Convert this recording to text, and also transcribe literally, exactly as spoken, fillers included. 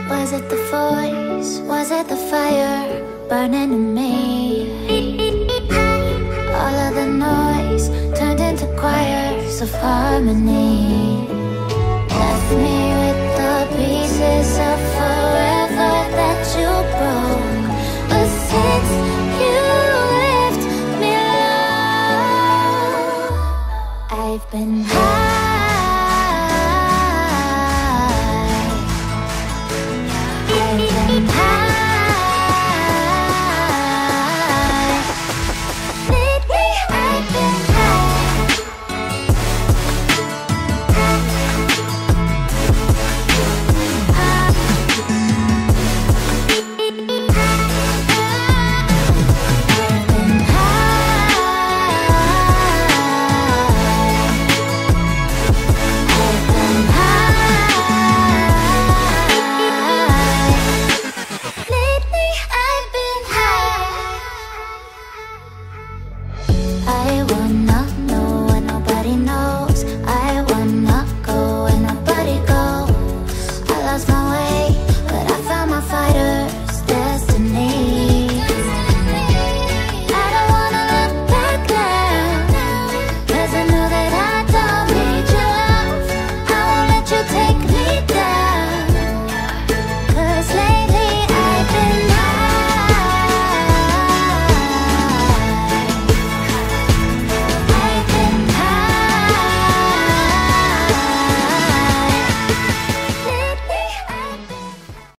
Was it the voice? Was it the fire burning in me? All of the noise turned into choirs of harmony.